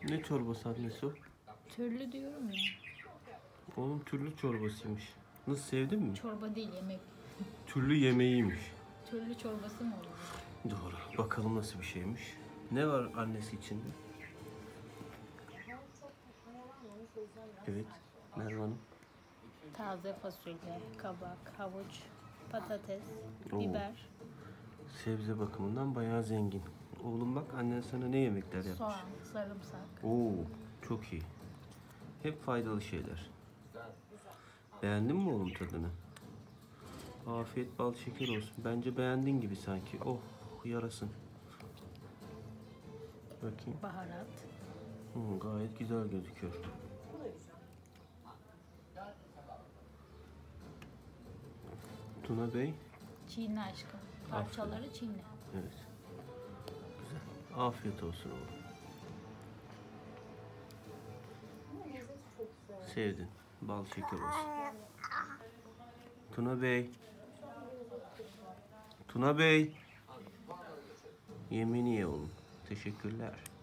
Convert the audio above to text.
Ne çorbası annesi o? Türlü diyorum ya. Onun türlü çorbasıymış. Nasıl, sevdin mi? Çorba değil, yemek. Türlü yemeğiymiş. Türlü çorbası mı olur? Doğru. Bakalım nasıl bir şeymiş. Ne var annesi içinde? Evet. Merve Hanım. Taze fasulye, kabak, havuç, patates, Oo. biber, Sebze bakımından bayağı zengin. Oğlum bak, annen sana ne yemekler yapmış. soğan, sarımsak. Oo, çok iyi. Hep faydalı şeyler. Beğendin mi oğlum tadını? Afiyet bal şeker olsun. Bence beğendin gibi sanki. Oh, yarasın. Bakayım. Baharat. Gayet güzel gözüküyor. Tuna Bey. Çiğne aşkım. Parçaları çiğne. Evet. Güzel. Afiyet olsun oğlum. Sevdin. Bal şeker olsun. Tuna Bey. Tuna Bey. Yemeğini ye oğlum. Teşekkürler.